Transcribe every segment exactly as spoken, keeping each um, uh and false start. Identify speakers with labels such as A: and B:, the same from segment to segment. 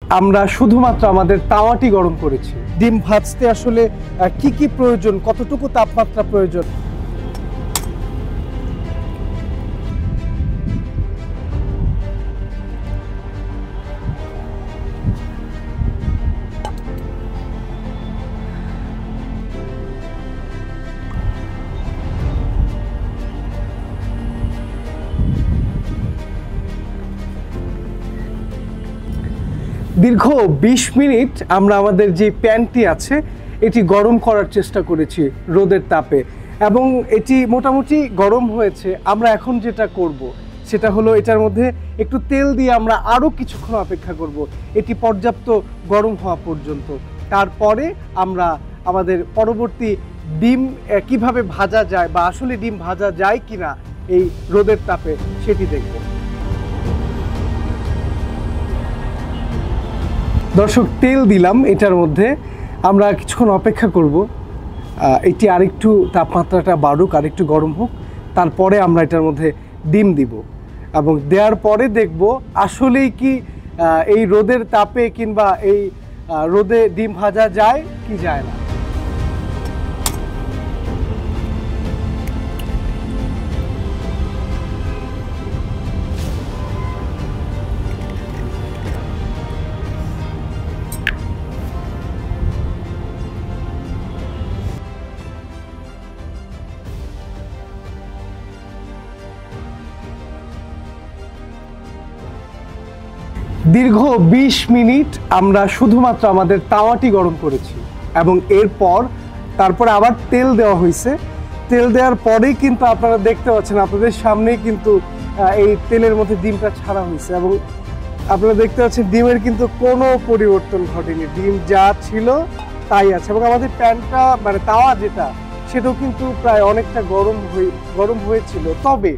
A: আমরা শুধুমাত্র আমাদের তাওয়াটি গরম করেছি। ডিম ভাজতে আসলে কি কি প্রয়োজন, কতটুকু তাপমাত্রা প্রয়োজন, দীর্ঘ বিশ মিনিট আমরা আমাদের যে প্যানটি আছে এটি গরম করার চেষ্টা করেছি রোদের তাপে, এবং এটি মোটামুটি গরম হয়েছে। আমরা এখন যেটা করব সেটা হলো এটার মধ্যে একটু তেল দিয়ে আমরা আরও কিছুক্ষণ অপেক্ষা করব এটি পর্যাপ্ত গরম হওয়া পর্যন্ত। তারপরে আমরা আমাদের পরবর্তী ডিম কিভাবে ভাজা যায় বা আসলে ডিম ভাজা যায় কিনা এই রোদের তাপে সেটি দেখব। দর্শক, তেল দিলাম এটার মধ্যে, আমরা কিছুক্ষণ অপেক্ষা করব এটি আরেকটু তাপমাত্রাটা বাড়ুক, আরেকটু গরম হোক, তারপরে আমরা এটার মধ্যে ডিম দিব এবং দেওয়ার পরে দেখব আসলেই কি এই রোদের তাপে কিংবা এই রোদে ডিম ভাজা যায় কি যায় না। দীর্ঘ বিশ মিনিট আমরা শুধুমাত্র আমাদের তাওয়াটি গরম করেছি এবং এরপর তারপরে আবার তেল দেওয়া হয়েছে। তেল দেওয়ার পরেই কিন্তু আপনারা দেখতে পাচ্ছেন, আপনাদের সামনেই কিন্তু এই তেলের মধ্যে ডিমটা ছাড়া হয়েছে এবং আপনারা দেখতে পাচ্ছেন ডিমের কিন্তু কোনো পরিবর্তন ঘটেনি, ডিম যা ছিল তাই আছে। এবং আমাদের প্যানটা মানে তাওয়া যেটা সেটাও কিন্তু প্রায় অনেকটা গরম হয়ে গরম হয়েছিল, তবে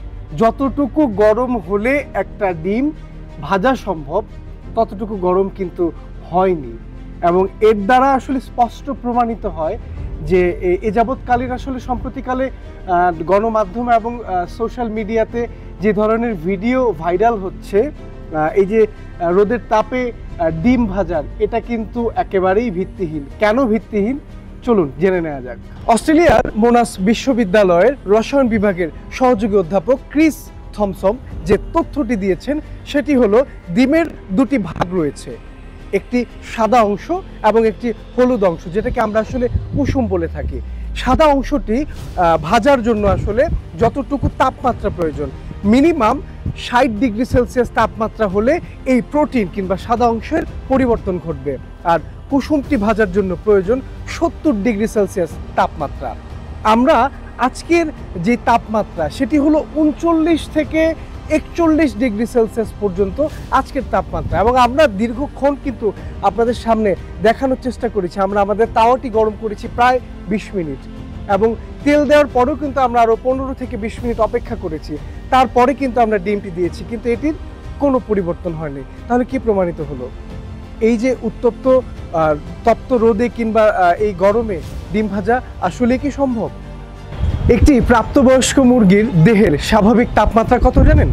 A: যতটুকু গরম হলে একটা ডিম ভাজা সম্ভব ততটুকু গরম কিন্তু হয়নি। এবং এর দ্বারা আসলে স্পষ্ট প্রমাণিত হয় যে এ যাবৎকালীন আসলে সম্প্রতিকালে গণমাধ্যমে এবং সোশ্যাল মিডিয়াতে যে ধরনের ভিডিও ভাইরাল হচ্ছে এই যে রোদের তাপে ডিম ভাজার, এটা কিন্তু একেবারেই ভিত্তিহীন। কেন ভিত্তিহীন চলুন জেনে নেওয়া যাক। অস্ট্রেলিয়ার মোনাস বিশ্ববিদ্যালয়ের রসায়ন বিভাগের সহযোগী অধ্যাপক ক্রিস থমসন যে তথ্যটি দিয়েছেন সেটি হলো ডিমের দুটি ভাগ রয়েছে, একটি সাদা অংশ এবং একটি হলুদ অংশ, যেটাকে আমরা আসলে কুসুম বলে থাকি। সাদা অংশটি ভাজার জন্য আসলে যতটুকু তাপমাত্রা প্রয়োজন মিনিমাম ষাট ডিগ্রি সেলসিয়াস তাপমাত্রা হলে এই প্রোটিন কিংবা সাদা অংশের পরিবর্তন ঘটবে, আর কুসুমটি ভাজার জন্য প্রয়োজন সত্তর ডিগ্রি সেলসিয়াস তাপমাত্রা। আমরা আজকের যে তাপমাত্রা সেটি হলো উনচল্লিশ থেকে একচল্লিশ ডিগ্রি সেলসিয়াস পর্যন্ত আজকের তাপমাত্রা, এবং আমরা দীর্ঘক্ষণ কিন্তু আপনাদের সামনে দেখানোর চেষ্টা করেছি। আমরা আমাদের তাওয়াটি গরম করেছি প্রায় বিশ মিনিট এবং তেল দেওয়ার পরেও কিন্তু আমরা আরও পনেরো থেকে বিশ মিনিট অপেক্ষা করেছি, তারপরে কিন্তু আমরা ডিমটি দিয়েছি, কিন্তু এটির কোনো পরিবর্তন হয়নি। তাহলে কি প্রমাণিত হলো? এই যে উত্তপ্ত তপ্ত রোদে কিংবা এই গরমে ডিম ভাজা আসলে কি সম্ভব? একটি প্রাপ্তবয়স্ক মুরগির দেহের স্বাভাবিক তাপমাত্রা কত জানেন?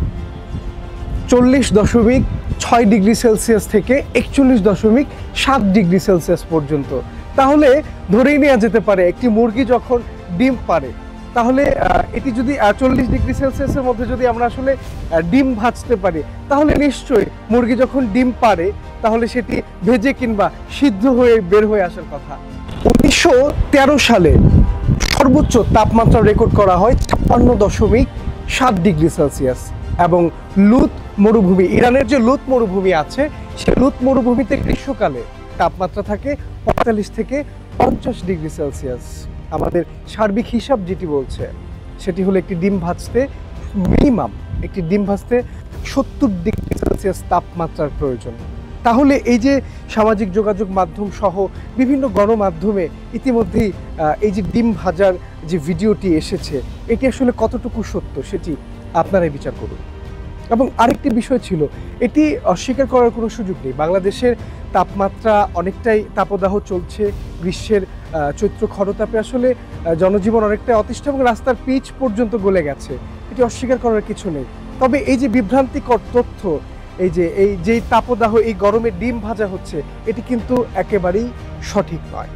A: চল্লিশ দশমিক ছয় ডিগ্রি সেলসিয়াস থেকে একচল্লিশ দশমিক সাত ডিগ্রি সেলসিয়াস পর্যন্ত। তাহলে ধরেই নেওয়া যেতে পারে একটি মুরগি যখন ডিম পারে তাহলে এটি যদি চল্লিশ ডিগ্রি সেলসিয়াসের মধ্যে যদি আমরা আসলে ডিম ভাজতে পারি, তাহলে নিশ্চয়ই মুরগি যখন ডিম পারে তাহলে সেটি ভেজে কিংবা সিদ্ধ হয়ে বের হয়ে আসার কথা। উনিশশো তেরো সালে সর্বোচ্চ তাপমাত্রা রেকর্ড করা হয় ছাপ্পান্ন দশমিক সাত ডিগ্রি সেলসিয়াস, এবং লুত মরুভূমি, ইরানের যে লুত মরুভূমি আছে সেই লুত মরুভূমিতে গ্রীষ্মকালে তাপমাত্রা থাকে পঁয়তাল্লিশ থেকে পঞ্চাশ ডিগ্রি সেলসিয়াস। আমাদের সার্বিক হিসাব যেটি বলছে সেটি হলো একটি ডিম ভাজতে মিনিমাম একটি ডিম ভাজতে সত্তর ডিগ্রি সেলসিয়াস তাপমাত্রার প্রয়োজন। তাহলে এই যে সামাজিক যোগাযোগ মাধ্যম সহ বিভিন্ন গণমাধ্যমে ইতিমধ্যেই এই যে ডিম ভাজার যে ভিডিওটি এসেছে এটি আসলে কতটুকু সত্য সেটি আপনারাই বিচার করুন। এবং আরেকটি বিষয় ছিল, এটি অস্বীকার করার কোনো সুযোগ নেই, বাংলাদেশের তাপমাত্রা অনেকটাই তাপদাহ চলছে, গ্রীষ্মের চৈত্র খরতাপে আসলে জনজীবন অনেকটাই অতিষ্ঠ এবং রাস্তার পিচ পর্যন্ত গলে গেছে, এটি অস্বীকার করার কিছু নেই। তবে এই যে বিভ্রান্তিকর তথ্য এই যে এই যেই তাপদাহ এই গরমে ডিম ভাজা হচ্ছে এটি কিন্তু একেবারেই সঠিক নয়।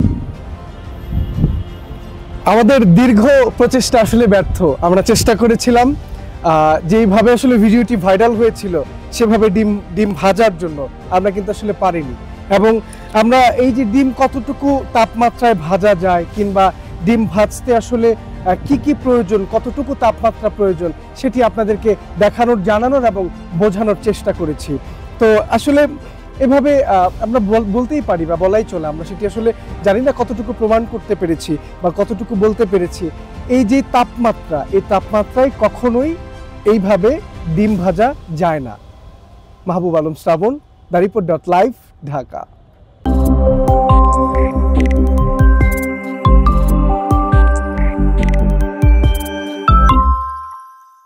A: আমাদের দীর্ঘ প্রচেষ্টা আসলে ব্যর্থ। আমরা চেষ্টা করেছিলাম যেইভাবে আসলে ভিডিওটি ভাইরাল হয়েছিল সেভাবে ডিম ডিম ভাজার জন্য, আমরা কিন্তু আসলে পারিনি। এবং আমরা এই যে ডিম কতটুকু তাপমাত্রায় ভাজা যায় কিংবা ডিম ভাজতে আসলে কি কি প্রয়োজন, কতটুকু তাপমাত্রা প্রয়োজন সেটি আপনাদেরকে দেখানোর, জানানোর এবং বোঝানোর চেষ্টা করেছি। তো আসলে এভাবে আমরা বলতেই পারি বা বলাই চলে, আমরা সেটি আসলে জানি না কতটুকু প্রমাণ করতে পেরেছি বা কতটুকু বলতে পেরেছি। এই যে তাপমাত্রা, এই তাপমাত্রায় কখনোই এইভাবে ডিম ভাজা যায় না। Mahbub Alam Shrabon, the report dot live, Dhaka.